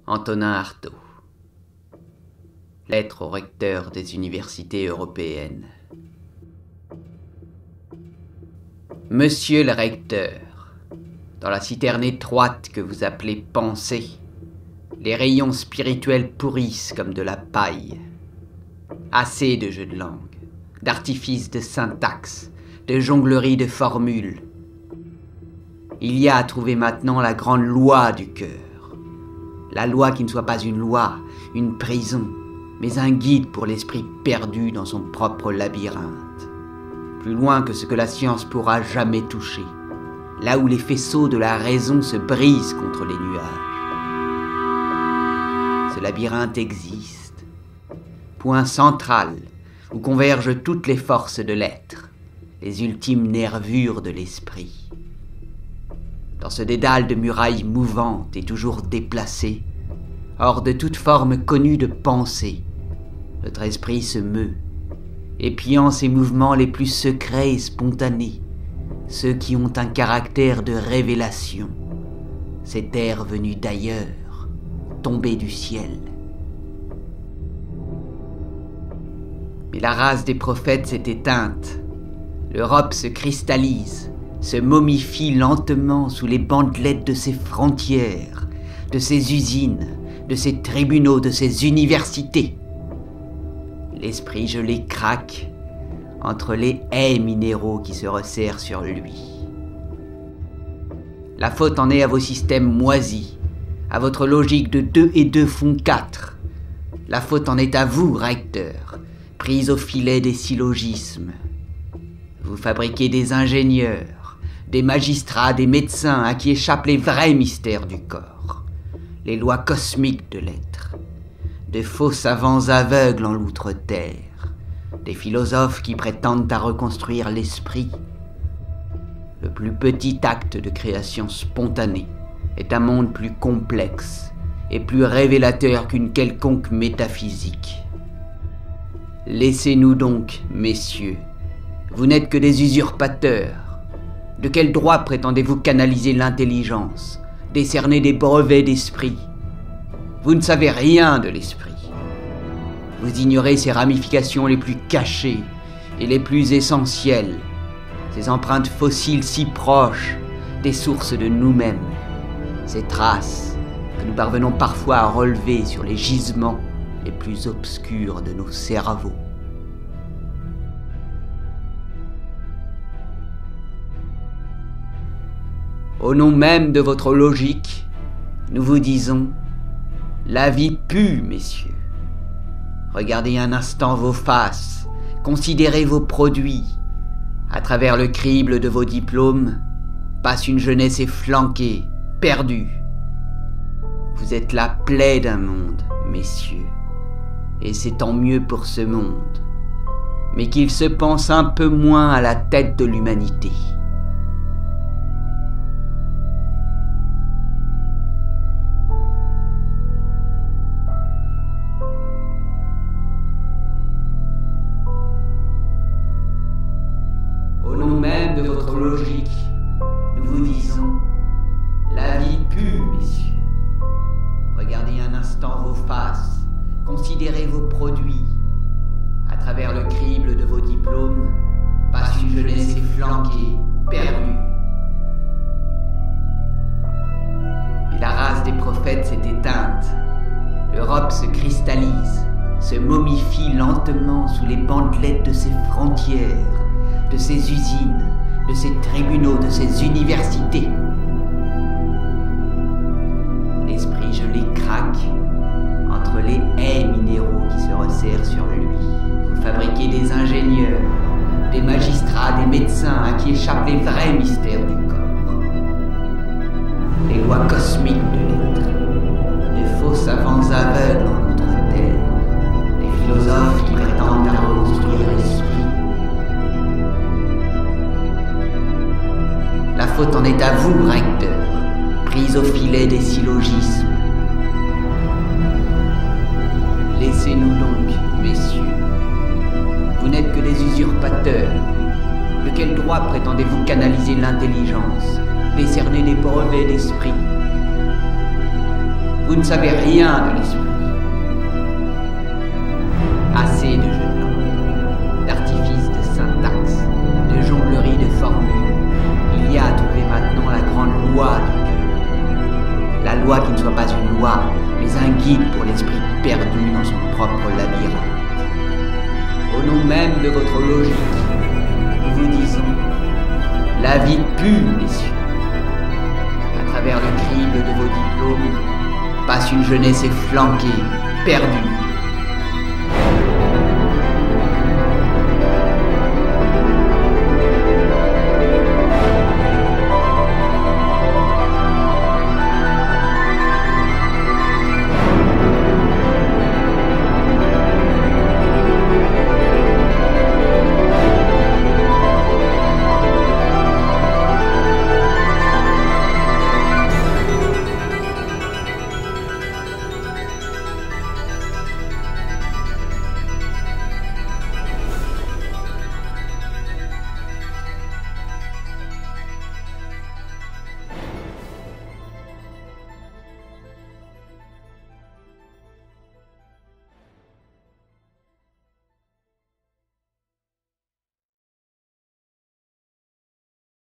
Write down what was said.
Antonin Artaud. Lettre au recteur des universités européennes. Monsieur le recteur, dans la citerne étroite que vous appelez pensée, les rayons spirituels pourrissent comme de la paille. Assez de jeux de langue, d'artifices de syntaxe, de jongleries de formules. Il y a à trouver maintenant la grande loi du cœur. La loi qui ne soit pas une loi, une prison, mais un guide pour l'esprit perdu dans son propre labyrinthe. Plus loin que ce que la science pourra jamais toucher, là où les faisceaux de la raison se brisent contre les nuages. Ce labyrinthe existe, point central où convergent toutes les forces de l'être, les ultimes nervures de l'esprit. Dans ce dédale de murailles mouvantes et toujours déplacées, hors de toute forme connue de pensée, notre esprit se meut, épiant ses mouvements les plus secrets et spontanés, ceux qui ont un caractère de révélation, cet air venu d'ailleurs, tombé du ciel. Mais la race des prophètes s'est éteinte, l'Europe se cristallise, se momifie lentement sous les bandelettes de ses frontières, de ses usines, de ses tribunaux, de ses universités. L'esprit gelé craque entre les haies minéraux qui se resserrent sur lui. La faute en est à vos systèmes moisis, à votre logique de 2 et 2 font 4. La faute en est à vous, recteur, pris au filet des syllogismes. Vous fabriquez des ingénieurs, des magistrats, des médecins à qui échappent les vrais mystères du corps, les lois cosmiques de l'être, de faux savants aveugles en l'outre-terre, des philosophes qui prétendent à reconstruire l'esprit. Le plus petit acte de création spontanée est un monde plus complexe et plus révélateur qu'une quelconque métaphysique. Laissez-nous donc, messieurs, vous n'êtes que des usurpateurs. De quel droit prétendez-vous canaliser l'intelligence, décerner des brevets d'esprit? Vous ne savez rien de l'esprit. Vous ignorez ses ramifications les plus cachées et les plus essentielles, ces empreintes fossiles si proches des sources de nous-mêmes, ces traces que nous parvenons parfois à relever sur les gisements les plus obscurs de nos cerveaux. Au nom même de votre logique, nous vous disons, la vie pue, messieurs. Regardez un instant vos faces, considérez vos produits. À travers le crible de vos diplômes, passe une jeunesse efflanquée, perdue. Vous êtes la plaie d'un monde, messieurs, et c'est tant mieux pour ce monde, mais qu'il se pense un peu moins à la tête de l'humanité. Au nom même de votre logique, nous vous disons, la vie pue, messieurs. Regardez un instant vos faces, considérez vos produits. À travers le crible de vos diplômes, passe une jeunesse efflanquée, perdue. Mais la race des prophètes s'est éteinte. L'Europe se cristallise, se momifie lentement sous les bandelettes de ses frontières, de ses usines, de ses tribunaux, de ses universités. L'esprit gelé craque entre les haies minéraux qui se resserrent sur lui. Vous fabriquez des ingénieurs, des magistrats, des médecins à qui échappent les vrais mystères du corps, les lois cosmiques de l'être, de faux savants aveugles en outre-terre, des philosophes qui prétendent à reconstruire l'esprit. La faute en est à vous, recteur, pris au filet des syllogismes. Laissez-nous donc, messieurs. Vous n'êtes que des usurpateurs. De quel droit prétendez-vous canaliser l'intelligence, décerner des brevets d'esprit? Vous ne savez rien de l'esprit. Assez de jeux de langue, d'artifices de syntaxe, de jonglerie de formules. Il y a à trouver maintenant la grande loi du cœur. La loi qui ne soit pas une loi, mais un guide pour l'esprit perdu dans son propre labyrinthe. Au nom même de votre logique, nous vous disons, la vie pue, messieurs. À travers le crible de vos diplômes, passe une jeunesse efflanquée, perdue,